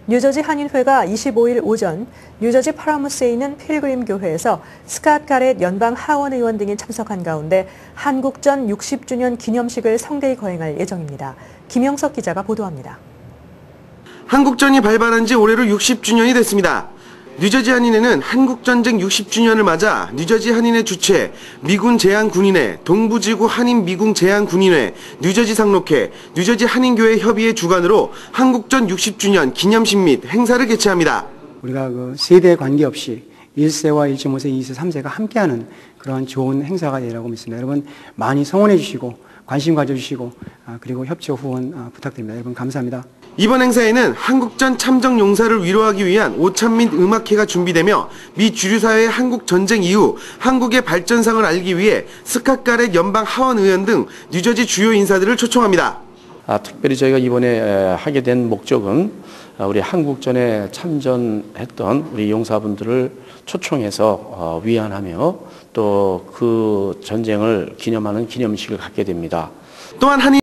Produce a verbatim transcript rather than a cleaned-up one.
뉴저지 한인회가 이십오일 오전 뉴저지 파라무스에 있는 필그림 교회에서 스캇 가렛 연방 하원 의원 등이 참석한 가운데 한국전 육십 주년 기념식을 성대히 거행할 예정입니다. 김영석 기자가 보도합니다. 한국전이 발발한 지 올해로 육십 주년이 됐습니다. 뉴저지 한인회는 한국전쟁 육십 주년을 맞아 뉴저지 한인회 주최, 미군 제한군인회, 동부지구 한인미군 제한군인회, 뉴저지 상록회, 뉴저지 한인교회 협의회 주관으로 한국전 육십 주년 기념식 및 행사를 개최합니다. 우리가 그 세대 관계없이 일 세와 일 점 오 세, 이 세, 삼 세가 함께하는 그런 좋은 행사가 되리라고 믿습니다. 여러분 많이 성원해 주시고 관심 가져주시고 그리고 협조 후원 부탁드립니다. 여러분 감사합니다. 이번 행사에는 한국전 참전 용사를 위로하기 위한 오찬 및 음악회가 준비되며 미 주류사회의 한국 전쟁 이후 한국의 발전상을 알기 위해 스캇 가렛 연방 하원 의원 등 뉴저지 주요 인사들을 초청합니다. 아, 특별히 저희가 이번에 하게 된 목적은 우리 한국전에 참전했던 우리 용사분들을 초청해서 어, 위안하며 또 그 전쟁을 기념하는 기념식을 갖게 됩니다. 또한 한인